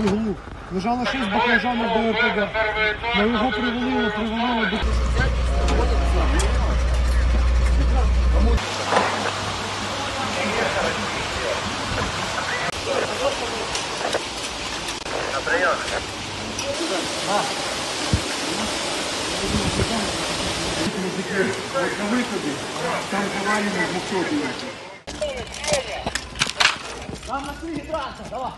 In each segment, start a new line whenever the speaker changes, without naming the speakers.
двигуну. Лежало 6 баклажанів до РПГ. На його привалило до... На виході, там повалено двохсотні. Там на крыше драться, давай.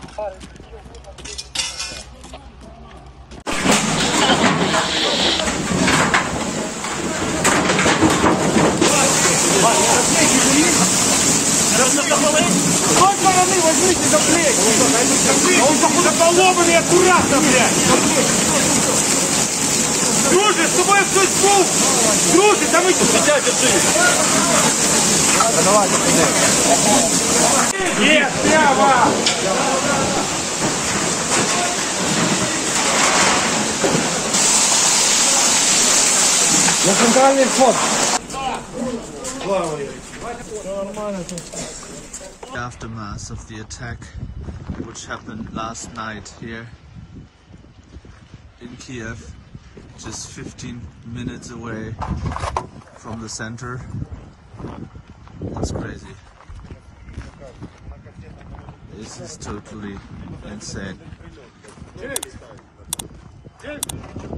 С той стороны возьмите за плечи. Он поломанный аккуратно, блядь. Дружи, с тобой кто-то был. Дружи, там эти сидят, держи. Давай, нет, прямо. На центральный вход.
The aftermath of the attack which happened last night here in Kiev, just 15 minutes away from the center. It's crazy. This is totally insane.